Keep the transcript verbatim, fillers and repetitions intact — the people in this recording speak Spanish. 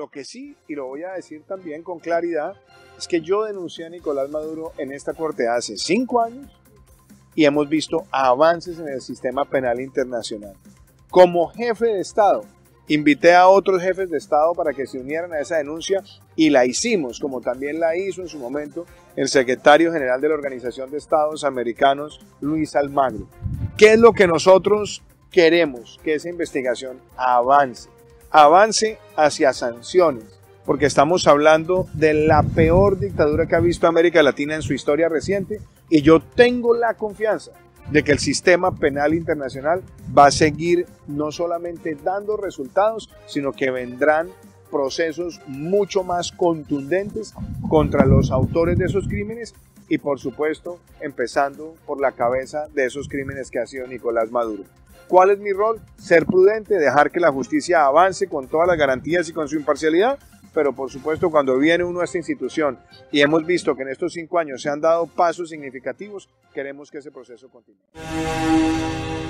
Lo que sí, y lo voy a decir también con claridad, es que yo denuncié a Nicolás Maduro en esta corte hace cinco años y hemos visto avances en el sistema penal internacional. Como jefe de Estado, invité a otros jefes de Estado para que se unieran a esa denuncia y la hicimos, como también la hizo en su momento el secretario general de la Organización de Estados Americanos, Luis Almagro. ¿Qué es lo que nosotros queremos? Que esa investigación avance, avance hacia sanciones, porque estamos hablando de la peor dictadura que ha visto América Latina en su historia reciente y yo tengo la confianza de que el sistema penal internacional va a seguir no solamente dando resultados, sino que vendrán procesos mucho más contundentes contra los autores de esos crímenes y por supuesto empezando por la cabeza de esos crímenes que ha sido Nicolás Maduro. ¿Cuál es mi rol? Ser prudente, dejar que la justicia avance con todas las garantías y con su imparcialidad, pero por supuesto cuando viene uno a esta institución y hemos visto que en estos cinco años se han dado pasos significativos, queremos que ese proceso continúe.